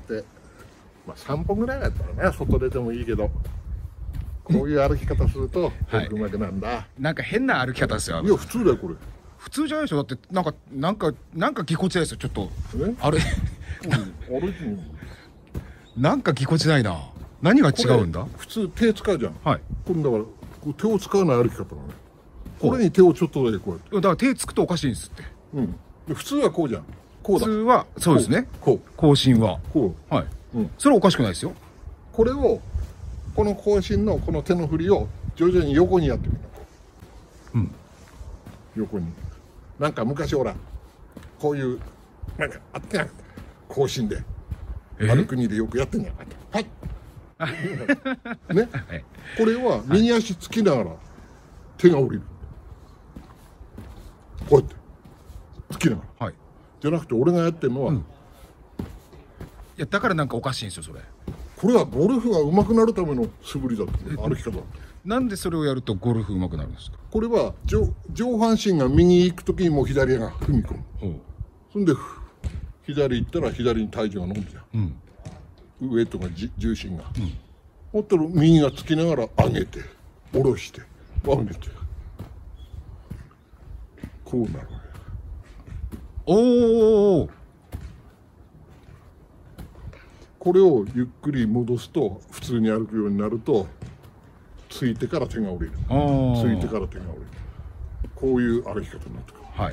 、まあ3本ぐらいだったらね、外出てもいいけど、こういう歩き方するとうまくなんだ。 なんか変な歩き方ですよ。 いや普通だよこれ。 普通じゃないでしょ。だってなんかぎこちないですよ。ちょっとあれ歩いてみる。 なんかぎこちないな。何が違うんだ。 普通手使うじゃん。 はい。 これだからこう手を使わない歩き方だね。これに手をちょっとだけこうやって。 だから手つくとおかしいんですって。 うん。で普通はこうじゃん。こうだ。 普通はそうですね。 こう。 更新は。 こう。 はい。 うん。 それはおかしくないですよ。 これをこの更新のこの手の振りを徐々に横にやってみる。 うん。 横に。なんか昔ほらこういうなんかあってなかった。更新で歩くにでよくやってんじゃなかった。はい。ね。はい、これは右足つきながら手が降りる。こうやってつきながら。はい。じゃなくて俺がやってるのは、いやだからなんかおかしいんですよそれ。 これはゴルフが上手くなるための素振りだって歩き方だって。 なんでそれをやるとゴルフ上手くなるんですか。 これは上半身が右に行くときにもう左が踏み込む。そんで左行ったら左に体重が乗るじゃん。ウエイトが重心が。もっと右がつきながら上げて下ろして上げてこうなる。 おお。 これをゆっくり戻すと普通に歩くようになるとついてから手が降りる。ついてから手が降りる。こういう歩き方になってくる。はい。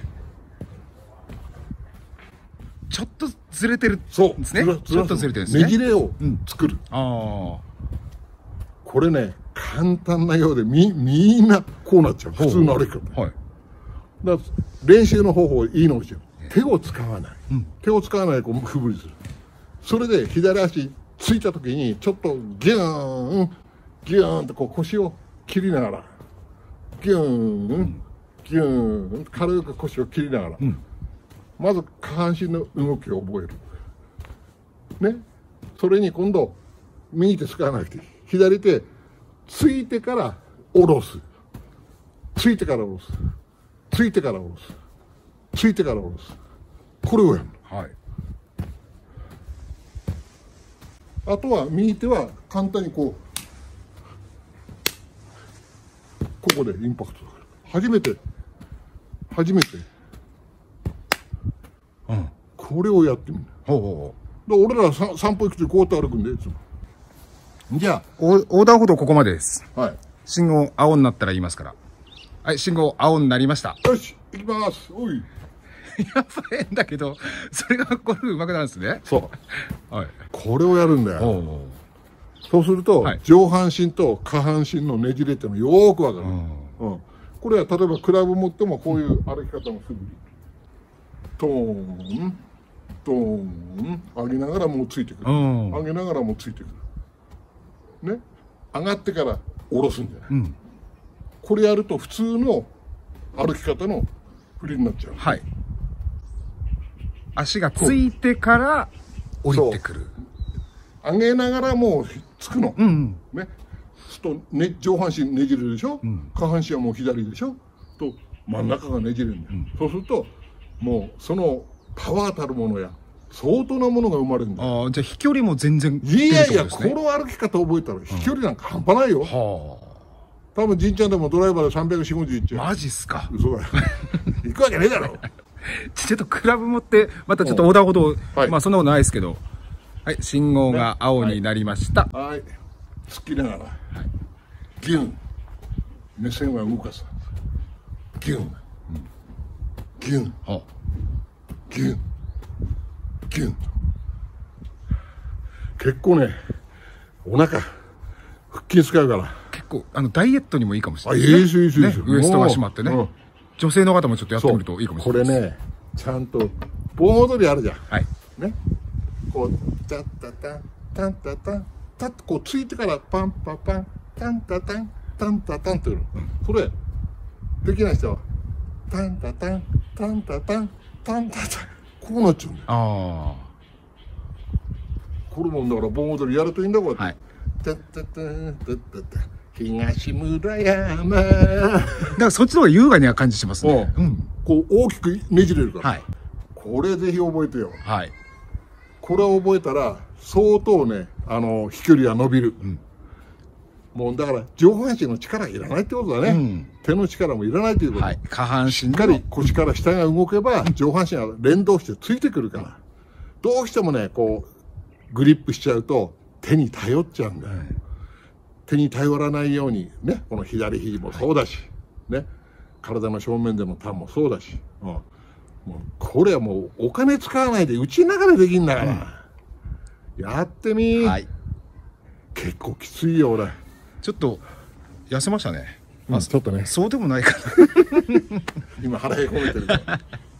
ちょっとずれてるんですね。ちょっとずれてるんですね。ねじれを作る。これね簡単なようでみんなこうなっちゃう。普通の歩き方。はい。だから練習の方法いいのですよ。手を使わない。手を使わないでこう振りする。それで左足ついた時にちょっとギューンギューンとこう腰を切りながらギューンギューン軽く腰を切りながら、まず下半身の動きを覚える。ね。それに今度右手使わなくていい。左手ついてから下ろす。ついてから下ろす。ついてから下ろす。ついてから下ろす。これをやるの。はい。あとは右手は簡単にここでインパクト。初めて、これをやってみる。俺ら散歩行くとこうやって歩くんでいつも。じゃあ横断歩道ここまでです。はい。信号青になったら言いますから。はい、信号青になりました。よし、行きます。おい。やっぱ変だけど、それがゴルフ上手くなるんですね。そう。はい。これをやるんだよ。そうすると、上半身と下半身のねじれっていうのよーくわかる。これは例えばクラブ持ってもこういう歩き方もすぐに。トーン、トーン、上げながらもうついてくる。上げながらもうついてくる。ね。上がってから下ろすんじゃない。これやると普通の歩き方の振りになっちゃう。はい。足がついてから降りてくる。上げながらもうつくの。ね。とね、上半身ねじれるでしょ、下半身はもう左でしょと真ん中がねじれるんだよ。そうするともうそのパワーたるものや相当なものが生まれるんだよ。じゃあ飛距離も全然。いやいや、この歩き方覚えたら飛距離なんか半端ないよ。多分じんちゃんでもドライバーで340、50いっちゃう。マジっすか。嘘だよ。行くわけねえだろ。ちょっとクラブ持ってまたちょっと横断歩道、まあそんなことないですけど。はい、信号が青になりました。はい。突きながら、ギュン、目線は動かす。ギュン、ギュン、ギュン、ギュン。結構ね、お腹腹筋使うから。結構ダイエットにもいいかもしれない。いいですいいですいいです。ウエストが締まってね。女性の方もちょっとやってみるといいかもしれない。これね、ちゃんと盆踊りあるじゃん。はい。ね。こうタッタタンタンタタンタッとこうついてからパンパパンタンタタンタンタタンっていうの。それできない人はタンタタンタンタタンタンタタンこうなっちゃうんだよ。ああ。これもだから盆踊りやるといいんだこうやって。タッタタンタッタタン東村山。だからそっちの方が優雅な感じしますね。こう大きくねじれるから。はい。これぜひ覚えてよ。はい。これを覚えたら相当ね、飛距離が伸びる。もうだから上半身の力いらないってことだね。手の力もいらないということ。 下半身しっかり腰から下が動けば上半身が連動してついてくるから。どうしてもね、こうグリップしちゃうと手に頼っちゃうんだよ。手に頼らないようにね、この左肘もそうだし、ね、体の正面でもタンもそうだし、もうこれはもうお金使わないでうちの中でできんだから、やってみ。結構きついよ俺。 ちょっと痩せましたね。 ちょっとね。 そうでもないかな。 今腹へこめてるから。